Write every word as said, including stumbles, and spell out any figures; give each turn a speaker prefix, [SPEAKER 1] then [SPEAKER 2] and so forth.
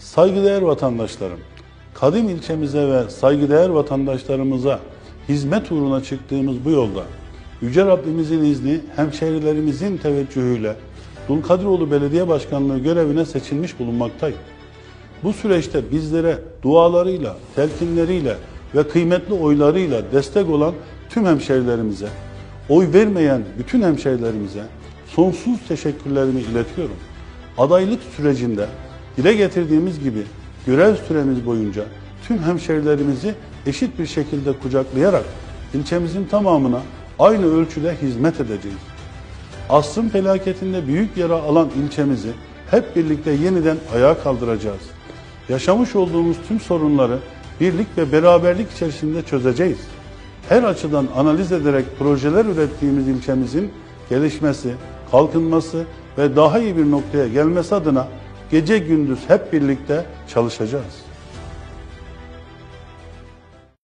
[SPEAKER 1] Saygıdeğer vatandaşlarım, Kadim ilçemize ve saygıdeğer vatandaşlarımıza hizmet uğruna çıktığımız bu yolda Yüce Rabbimizin izni, hemşehrilerimizin teveccühüyle Dulkadiroğlu Belediye Başkanlığı görevine seçilmiş bulunmaktayım. Bu süreçte bizlere dualarıyla, telkinleriyle ve kıymetli oylarıyla destek olan tüm hemşehrilerimize, oy vermeyen bütün hemşehrilerimize sonsuz teşekkürlerimi iletiyorum. Adaylık sürecinde dile getirdiğimiz gibi görev süremiz boyunca tüm hemşehrilerimizi eşit bir şekilde kucaklayarak ilçemizin tamamına aynı ölçüde hizmet edeceğiz. Asrın felaketinde büyük yara alan ilçemizi hep birlikte yeniden ayağa kaldıracağız. Yaşamış olduğumuz tüm sorunları birlik ve beraberlik içerisinde çözeceğiz. Her açıdan analiz ederek projeler ürettiğimiz ilçemizin gelişmesi, kalkınması ve daha iyi bir noktaya gelmesi adına gece gündüz hep birlikte çalışacağız.